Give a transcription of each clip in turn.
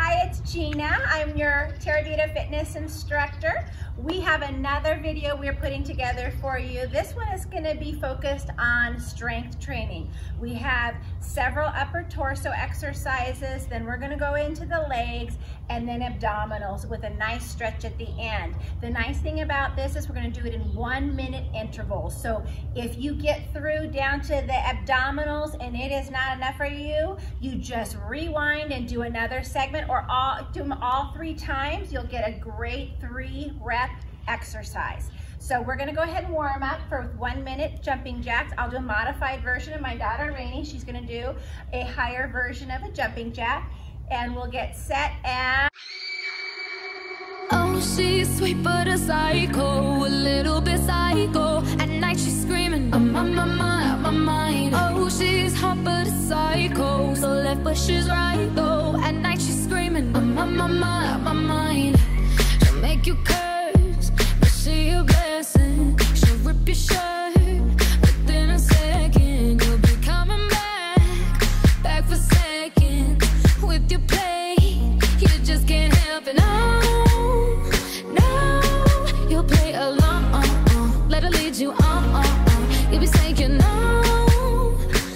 Hi, it's Gina. I'm your Terravita Fitness instructor. We have another video we're putting together for you. This one is going to be focused on strength training. We have several upper torso exercises, then we're going to go into the legs, and then abdominals with a nice stretch at the end. The nice thing about this is we're going to do it in 1 minute intervals. So if you get through down to the abdominals and it is not enough for you, you just rewind and do another segment, or do them all 3 times. You'll get a great 3-rep exercise. So we're gonna go ahead and warm up for 1 minute jumping jacks. I'll do a modified version of my daughter Rainey. She's gonna do a higher version of a jumping jack, and we'll get set and... Oh, she's sweet but a psycho, a little bit psycho. At night she's screaming, I'm on my mind, my mind. Oh, she's hot but a psycho, so left but she's right though. At night she's screaming, I'm on my mind, my mind. She'll make you curse, but she a blessing. She'll rip your shirt within a second. You'll be coming back for seconds with your play. You just can't help it. You'll play along, let her lead you on. You'll be saying no,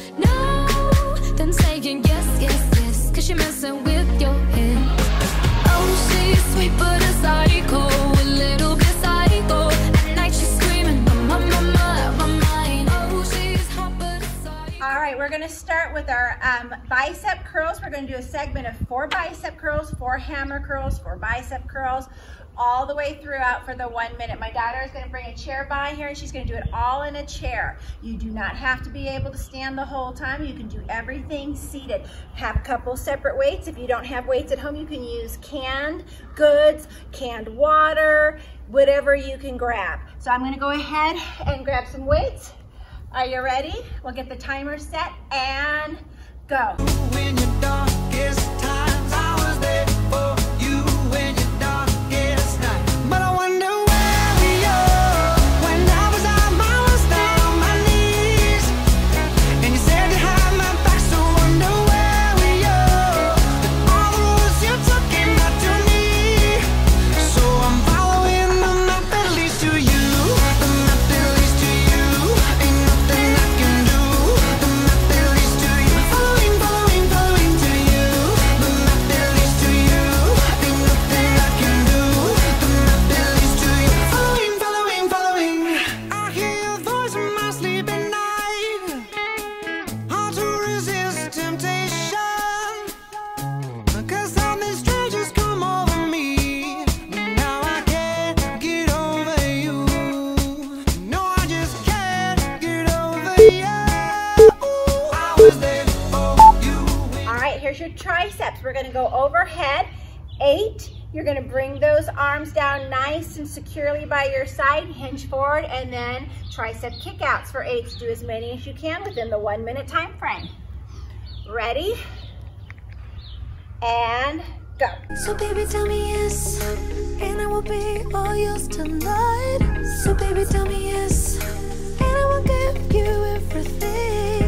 then saying yes, yes, yes, 'cause you're messing with your head. Oh, she's sweet but a psycho, a little bit psycho. At night she's screaming, my mind. Oh, she's hot but a psycho. All right, we're gonna start with our bicep curls. We're gonna do a segment of 4 bicep curls, 4 hammer curls, 4 bicep curls, all the way throughout for the 1 minute. My daughter is going to bring a chair by here, and she's going to do it all in a chair. You do not have to be able to stand the whole time. You can do everything seated. Have a couple separate weights. If you don't have weights at home, you can use canned goods, canned water, whatever you can grab. So I'm going to go ahead and grab some weights. Are you ready? We'll get the timer set and go. When your darkest times, I was there for you. When your darkest night, but I wonder where we are. When I was down on my knees, and you said you had my back, so wonder where we are. All the roads you took and not to me, so I'm following the map that leads to you. The map that leads to you, ain't nothing I can do. The map that leads to you, following to you. The map that leads to you, ain't nothing I can do. The map that leads to you, following. I hear your voice in my sleep at night. Hard to resist temptation, 'cause something strange has come over me. Now I can't get over you. No, I just can't get over you. I was there for you. All right, here's your triceps. We're gonna go overhead, 8. You're gonna bring those arms down nice and securely by your side, hinge forward, and then tricep kickouts for 8. Do as many as you can within the 1 minute time frame. Ready? And go. So baby, tell me yes, and I will be all yours tonight. So baby, tell me yes, and I will give you everything.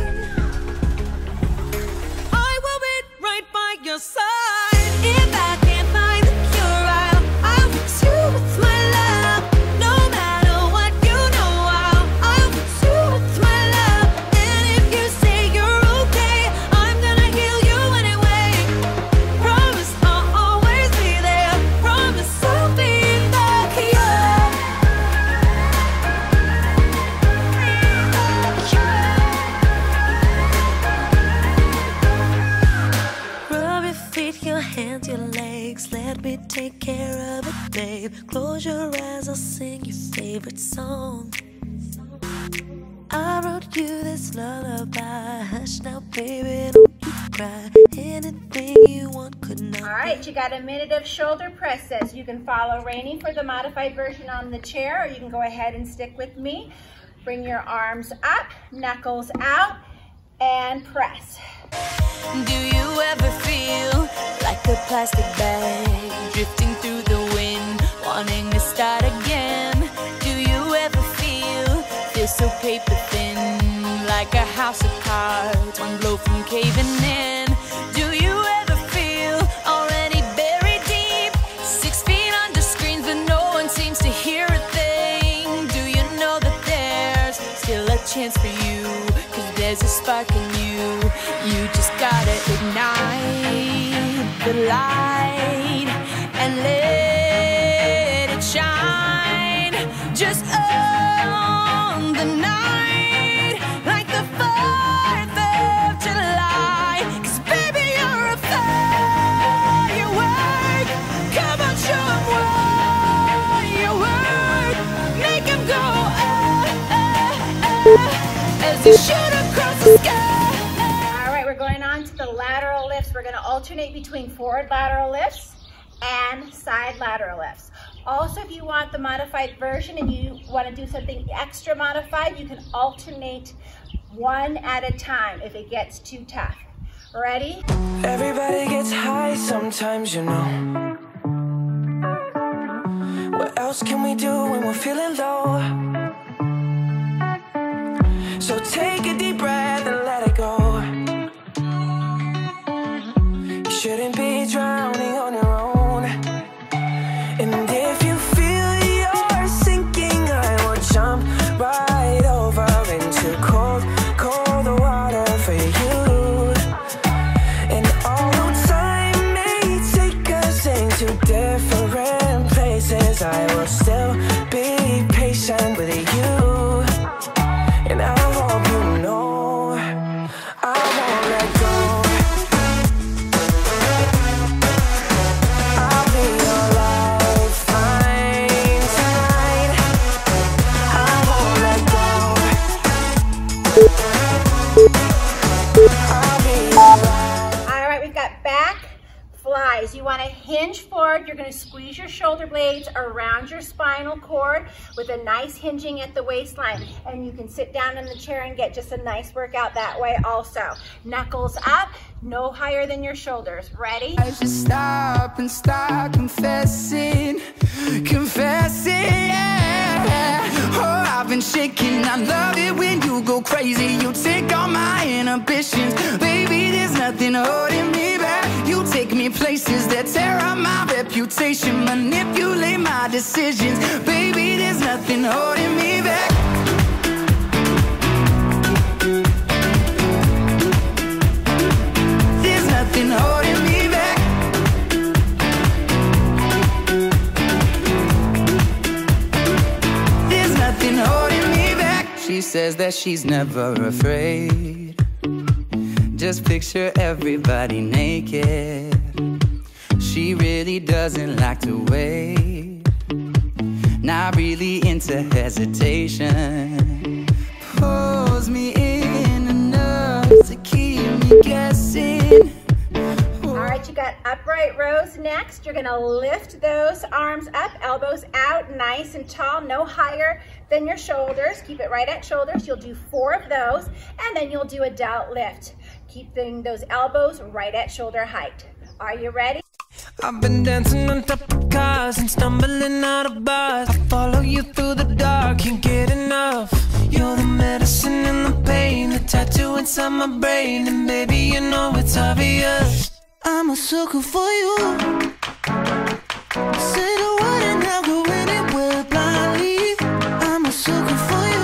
I will be right by your side. If I can't find the cure, I'll fix you with my love. No matter what, you know I'll fix you with my love. And if you say you're okay, I'm gonna heal you anyway. Promise I'll always be there. Promise I'll be the cure. Rub your feet, your hands, your legs. Let me take care of it, babe. Close your eyes, I'll sing your favorite song. I wrote you this lullaby. Hush now, baby, don't you cry. Anything you want could not. All right, you got a minute of shoulder presses. You can follow Rainey for the modified version on the chair, or you can go ahead and stick with me. Bring your arms up, knuckles out, and press. Do you ever feel like a plastic bag drifting through the wind, wanting to start again? Do you ever feel so paper thin, like a house of cards, one blow from caving in? Do you ever feel already been you, 'cause there's a spark in you. You just gotta ignite the light and let it shine. Just on the night, like the 4th of July. 'Cause baby, you're a firework. Come on, show 'em what you work. Make 'em go as you shoot across the sky. All right, we're going on to the lateral lifts. We're gonna alternate between forward lateral lifts and side lateral lifts. Also, if you want the modified version and you want to do something extra modified, you can alternate one at a time if it gets too tough. Ready? Everybody gets high sometimes, you know. What else can we do when we're feeling low? So take a deep breath and let it go. You shouldn't be drowning on your own. And if you feel you're sinking, I will jump right over into cold, cold water for you. And although time may take us into different places, I will still be patient with you. And I hope you know I won't let go. I'll be your lifeline tonight. I won't let go. I'll be your lifeline. All right, we've got back flies. You want to hinge forward. You're going to squeeze your shoulder blades around your spinal cord with a nice hinging at the waistline. And you can sit down in the chair and get just a nice workout that way also. Knuckles up, no higher than your shoulders. Ready? I should stop and start confessing, yeah. Oh, I've been shaking. I love it when you go crazy. You take all my inhibitions. Baby, there's nothing holding me back. You take me places that tear up my reputation, manipulate my decisions. Baby, there's nothing holding me back. There's nothing holding me back. There's nothing holding me back. She says that she's never afraid. Just picture everybody naked. She really doesn't like to wait. Not really into hesitation. Pulls me in enough to keep me guessing. All right, you got upright rows next. You're gonna lift those arms up, elbows out, nice and tall, no higher than your shoulders. Keep it right at shoulders. You'll do 4 of those, and then you'll do a delt lift. Keeping those elbows right at shoulder height. Are you ready? I've been dancing on top of cars and stumbling out of bars. I follow you through the dark, can't get enough. You're the medicine and the pain, the tattoo inside my brain. And baby, you know it's obvious, I'm a sucker for you. Say the word and I'll go anywhere blindly. I'm a sucker for you.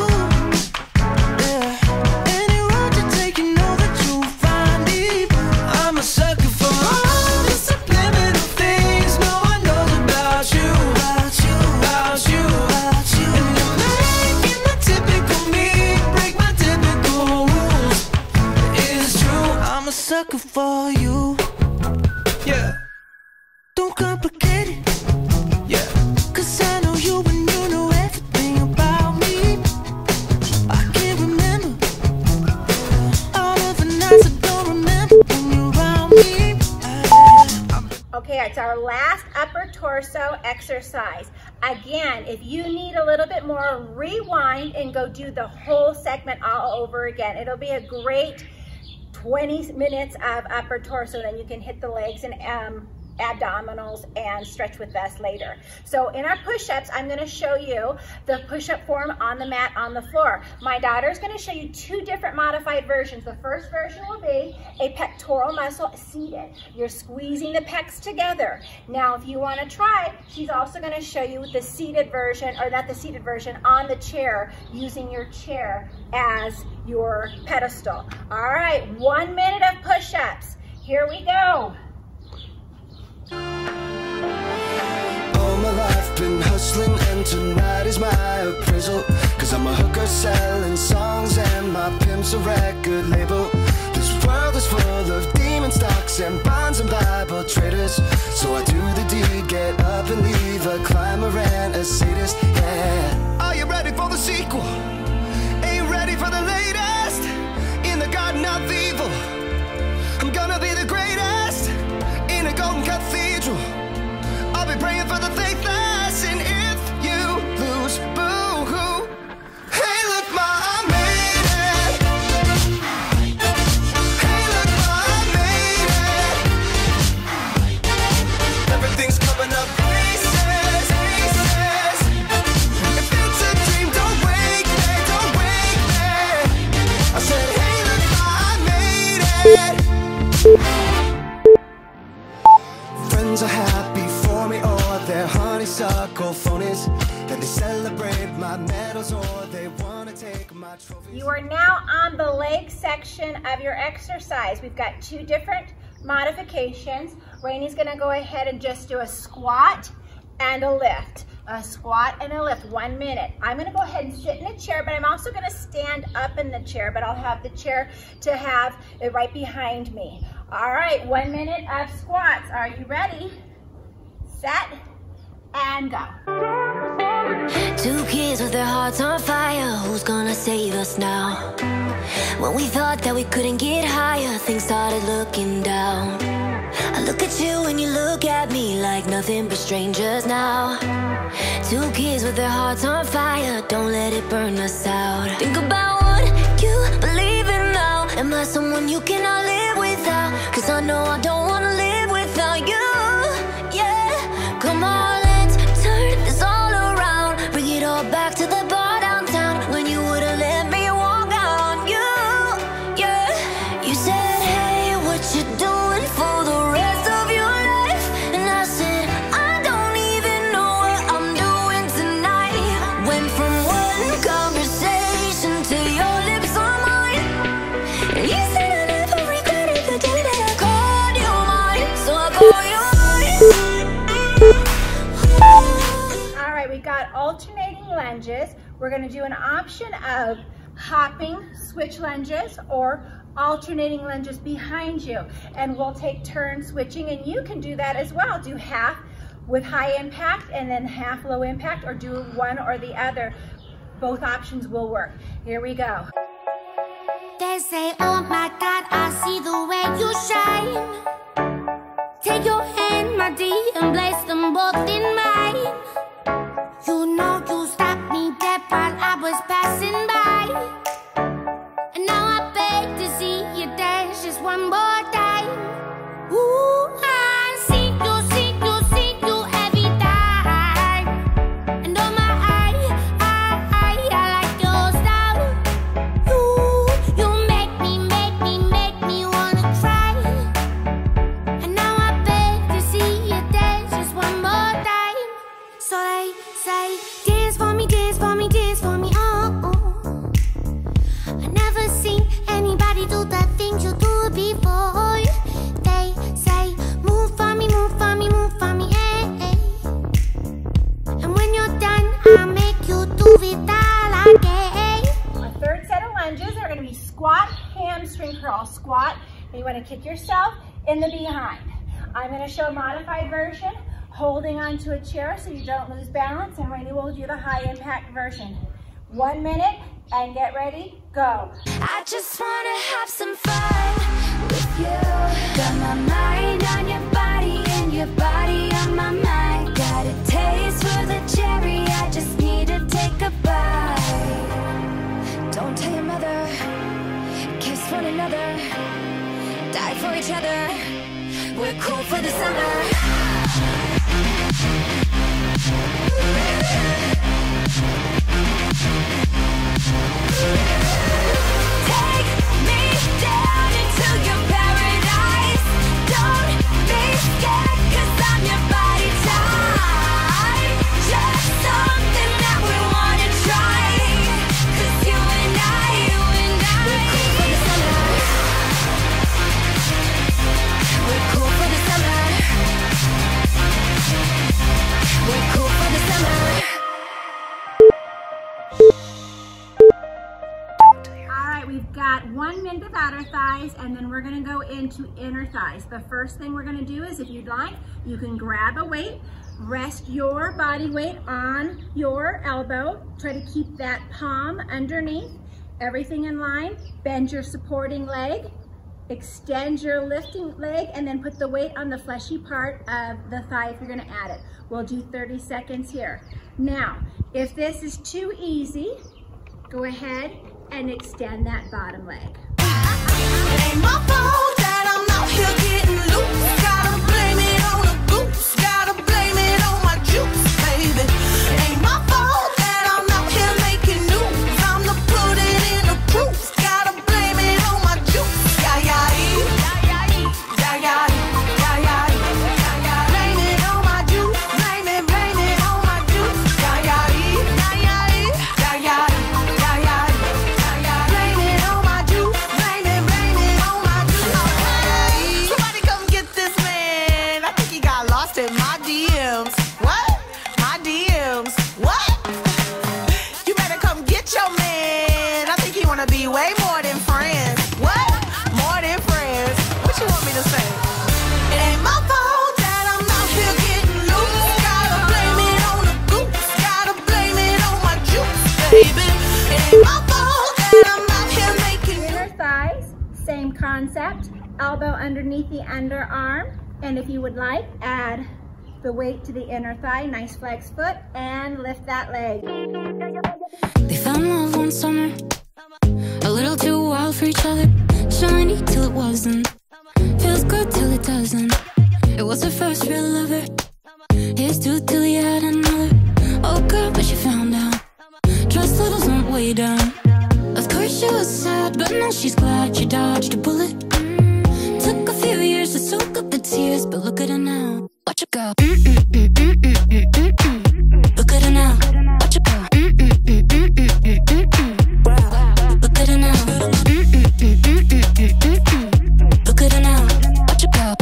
Yeah. Any road you take, you know that you'll find me. I'm a sucker for all the subliminal things no one knows about you. About you, about you, about you. And you're making the typical me break my typical rules. It's true, I'm a sucker for you. Yeah. Don't complicate it. Yeah. 'Cause I know you and you know everything about me. I can't remember all of the nights I don't remember when you're around me. Okay, it's our last upper torso exercise. Again, if you need a little bit more, rewind and go do the whole segment all over again. It'll be a great 20 minutes of upper torso, then you can hit the legs and abdominals and stretch with us later. So in our push-ups, I'm going to show you the push-up form on the mat on the floor. My daughter is going to show you two different modified versions. The first version will be a pectoral muscle seated. You're squeezing the pecs together. Now if you want to try, she's also going to show you the seated version, or not the seated version, on the chair, using your chair as your pedestal. All right, 1 minute of push-ups. Here we go. All my life been hustling and tonight is my appraisal. Cause I'm a hooker selling songs and my pimp's a record label. This world is full of demon stocks and bonds and Bible traders. So I do the deed, get up and leave a climber and a sadist, yeah. Are you ready for the sequel? Ain't ready for the latest? In the garden of evil, I'm gonna be the greatest in a golden cathedral. I'll be praying for the faithless, and if you lose, boo-hoo. Hey, look, ma, I made it. Hey, look, ma, I made it. Everything's coming up pieces, pieces. If it's a dream, don't wake me, don't wake me. I said, hey, look, ma, I made it. Friends are happy for me, or they're honeysuckle phonies, and they celebrate my medals, or they want to take my trophies. You are now on the leg section of your exercise. We've got two different modifications. Rainey's gonna go ahead and just do a squat and a lift. A squat and a lift, 1 minute. I'm gonna go ahead and sit in a chair, but I'm also gonna stand up in the chair, but I'll have the chair to have it right behind me. All right, 1 minute of squats. Are you ready? Set and go. Two kids with their hearts on fire. Who's gonna save us now? When we thought that we couldn't get higher, things started looking down. I look at you and you look at me like nothing but strangers now. Two kids with their hearts on fire. Don't let it burn us out. Think about what you believe in now. Am I someone you cannot live without? Cause I know I don't wanna live without you. Yeah, come on, let's turn this all around. Bring it all back to the bar downtown, when you would've let me walk out on you. Yeah, you said, hey, what you doing for the rest of your life? And I said, I don't even know what I'm doing tonight. Went from one conversation to your lips on mine, and you said I never regretted the day that I called you mine. So I call you mine. All right, we got alternating lunges. We're gonna do an option of hopping switch lunges or alternating lunges behind you. And we'll take turns switching, and you can do that as well. Do half with high impact and then half low impact, or do one or the other. Both options will work. Here we go. They say, oh my God, I see the way you shine. Take your hand, my dear, and place them both in mine. You know you stopped me dead while I was passing by. And now I beg to see you dance just one more time. Ooh, I see you every time. And oh my, I like your style. You make me wanna cry. And now I beg to see you dance just one more time. So they say, dance for me, dance for me, dance for me, oh. I never seen anybody do the things you do before. They say, move for me, move for me, move for me, eh, eh. And when you're done, I'll make you do it all again. Our third set of lunges are gonna be squat, hamstring curl. Squat, and you wanna kick yourself in the behind. I'm gonna show a modified version, holding onto a chair so you don't lose balance, and Rainey will do the high impact version. 1 minute, and get ready, go. I just wanna have some fun with you. Got my mind on your body and your body on my mind. Got a taste for the cherry, I just need to take a bite. Don't tell your mother, kiss one another, die for each other. We're cool for the summer. Take me down into your paradise. Don't be scared, 'cause I'm your body type. Just something that we wanna try. 'Cause you and I, we're cool for the summer. We're cool for the summer. We're cool for the summer. We've got 1 minute of outer thighs, and then we're gonna go into inner thighs. The first thing we're gonna do is, if you'd like, you can grab a weight, rest your body weight on your elbow, try to keep that palm underneath, everything in line, bend your supporting leg, extend your lifting leg, and then put the weight on the fleshy part of the thigh if you're gonna add it. We'll do 30 seconds here. Now, if this is too easy, go ahead and extend that bottom leg. It ain't my fault that I'm out here getting loose. Gotta blame it on the goose. Gotta blame it on my juice, baby. It ain't my fault that I'm out here making news. I'm to put it in the proof. Gotta blame it on my juice. Yeah, yeah, yeah, yeah, yeah, yeah, yeah. Blame it on my juice. Blame it on my juice. Yeah, yeah, yeah, yeah, yeah, yeah, yeah, yeah. Blame it on my juice. Blame it on my juice. Somebody come get this man. I think he got lost in my DMs. What? My DMs. What? You better come get your man. I think he wanna be way more than friends. What? More than friends. What you want me to say? It ain't my fault that I'm out here getting loose. Gotta blame it on the goose. Gotta blame it on my juice, baby. It ain't my fault that I'm out here making Inner thighs, same concept, elbow underneath the underarm, and if you would like, add the weight to the inner thigh, nice flex foot, and lift that leg. They found love one summer, a little too wild for each other. Shiny till it wasn't, feels good till it doesn't. It was her first real lover, here's to till he had another. Oh girl, but she found out, trust levels went way down. Of course she was sad, but now she's glad she dodged a bullet. Took a few years to soak up the tears, but look at her now. Watch her go. Look at her now. Watch her go. Look at her now. Look at her now. Watch her go.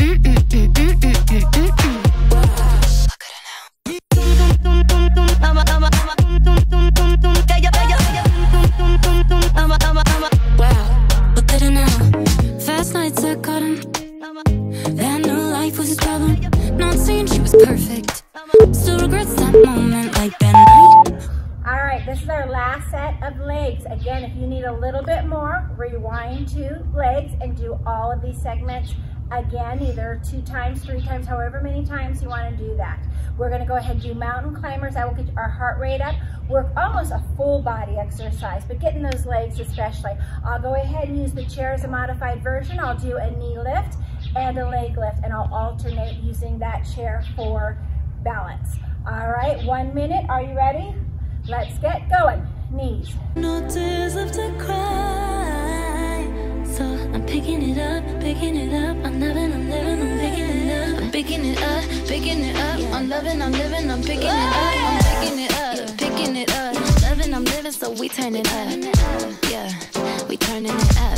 Look at her now. Fast nights I caught him. That new life was his problem. Not saying she was perfect, still regrets that moment like that night. All right, this is our last set of legs. Again, if you need a little bit more, rewind to legs and do all of these segments again, either 2 times, 3 times, however many times you want to do that. We're going to go ahead and do mountain climbers. That will get our heart rate up. Work almost a full body exercise, but getting those legs especially. I'll go ahead and use the chair as a modified version. I'll do a knee lift and a leg lift, and I'll alternate using that chair for balance. All right, 1 minute. Are you ready? Let's get going. Knees. No tears left to cry, so I'm picking it up, picking it up. I'm living, I'm living, I'm picking it up. I'm picking it up, picking it up. I'm loving, I'm living, I'm picking it up. I'm picking it up, picking it up. Loving, I'm living, so we turn it up. Yeah, we turning it up.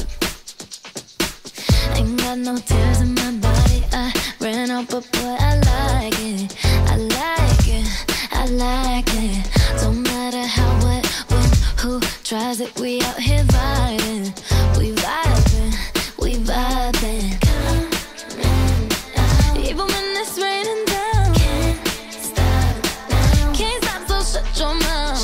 Ain't got no tears in my body. I ran out, but boy, I like it. I like it, I like it. Don't matter how, what, when, who tries it. We out here vibing, we vibing, we vibing. Even when it's raining down, can't stop, so shut your mouth.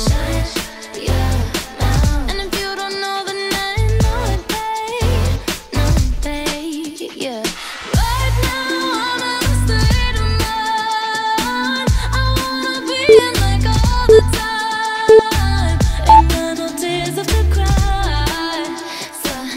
And if you don't know, then I know it, babe. No, babe, yeah. Right now I'm in a state of mind. I wanna be in like all the time. Ain't got no tears left to cry, so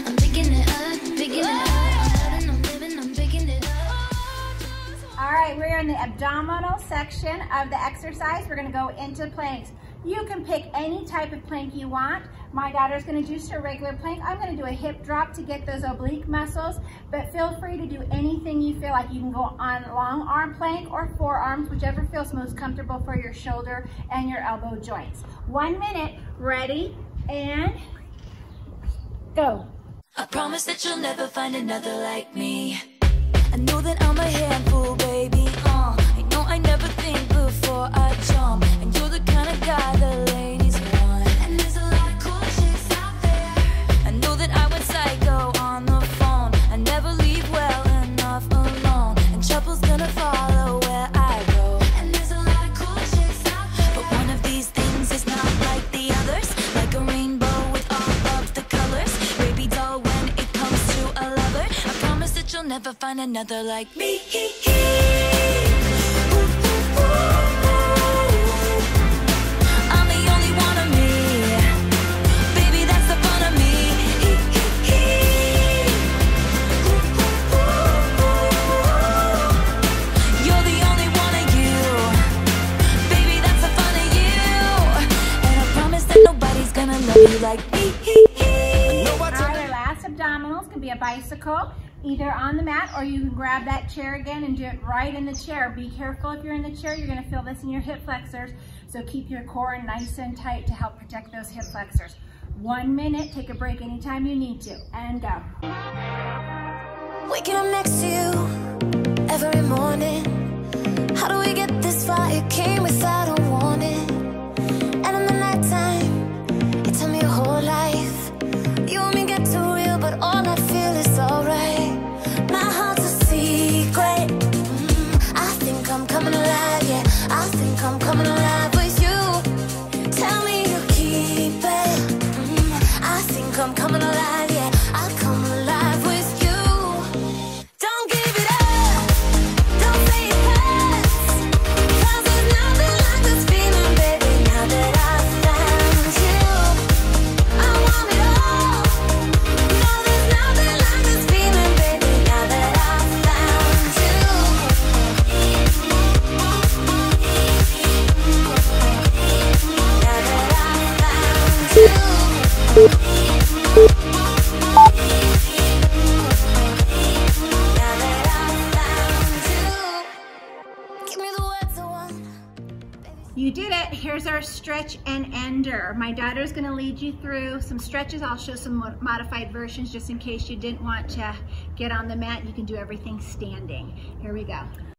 in the abdominal section of the exercise. We're gonna go into planks. You can pick any type of plank you want. My daughter's gonna do just a regular plank. I'm gonna do a hip drop to get those oblique muscles, but feel free to do anything you feel like. You can go on long arm plank or forearms, whichever feels most comfortable for your shoulder and your elbow joints. 1 minute, ready, and go. I promise that you'll never find another like me. I know that I'm a handful, baby. I know I never think before I jump, and you're the kind of guy the ladies want. And there's a lot of cool chicks out there. I know that I went psycho on the phone. I never leave well enough alone, and trouble's gonna follow where I go. And there's a lot of cool chicks out there, but one of these things is not like the others. Like a rainbow with all of the colors. Baby doll, when it comes to a lover, I promise that you'll never find another like me. I'm the only one of me. Baby, that's the fun of me. You're the only one of you. Baby, that's the fun of you. And I promise that nobody's gonna love you like me. All right, our last abdominals can be a bicycle, either on the mat or you can grab that chair again and do it right in the chair. Be careful if you're in the chair, you're gonna feel this in your hip flexors, so keep your core nice and tight to help protect those hip flexors. 1 minute, take a break anytime you need to, and go. Waking up next to you every morning. How do we get this far? It came without a warning. And in the nighttime, you tell me your whole life. You and me get too real, but all I feel is alright. My heart's a secret. I think I'm coming alive, yeah. I think I'm coming alive with you. Tell me you keep it. I think I'm coming alive, yeah. I'll come alive with you. Don't give it up. Don't say it hurts. 'Cause there's nothing like this feeling, baby. Now that I've found you, I want it all. No, there's nothing like this feeling, baby. Now that I've found you. Now that I've found you. Now that I've found you. Give me the words I want. You did it. Here's our stretch and ender. My daughter's gonna lead you through some stretches. I'll show some modified versions just in case you didn't want to get on the mat. You can do everything standing. Here we go.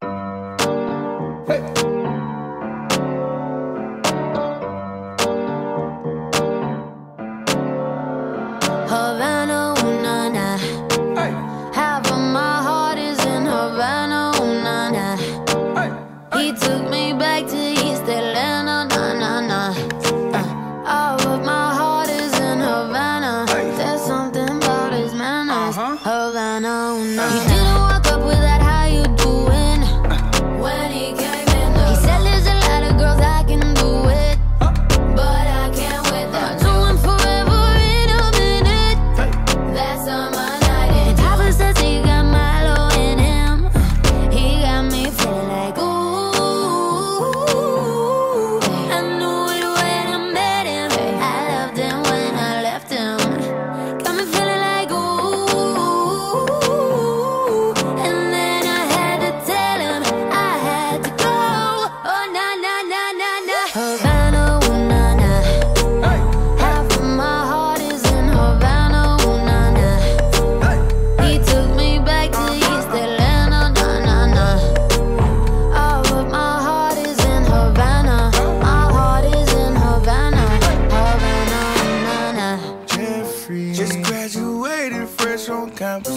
Havana, ooh, na, na. Half of my heart is in Havana, ooh, na, na. He took me back to East Atlanta, na, na, na. All of my heart is in Havana. There's something about his manners. Havana, ooh, na, na. He didn't walk up with that, how you doing? When he came in, he said there's a lot of girls I can do it, but I can't with that. Do one forever in a minute. That's on my night. And Papa says he got Milo in him. He got me feeling like ooh. I knew it when I met him. I loved him when I left him. Got me feeling like ooh. And then I had to tell him I had to go. Oh na na na na na. Havana, ooh, na na. Half of my heart is in Havana, ooh, na na. He took me back to East Atlanta, na na na. All of my heart is in Havana. My heart is in Havana, Havana, na na. Jeffrey just graduated fresh on campus.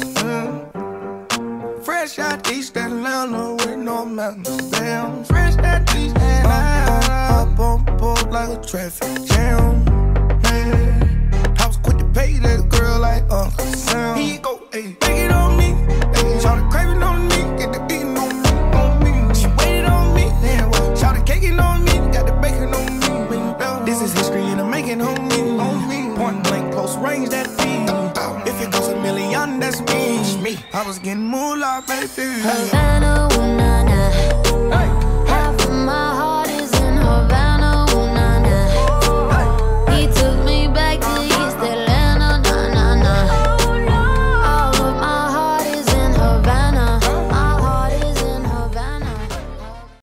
Fresh out East Atlanta with no mountains. Damn, fresh out East Atlanta. Up on board like a traffic jam. Man, I was quick to pay that girl like Uncle Sam. He go, ayy, take it on me. Ayy, shout the craving on me, get the beating on me, on me. She waited on me, then what? Shout the caking on me, got the bacon on me. This is history and I'm making on me. Point blank, close range, that feed. If it goes a million, that's me. I was getting moolah, baby. Havana, ooh, na na.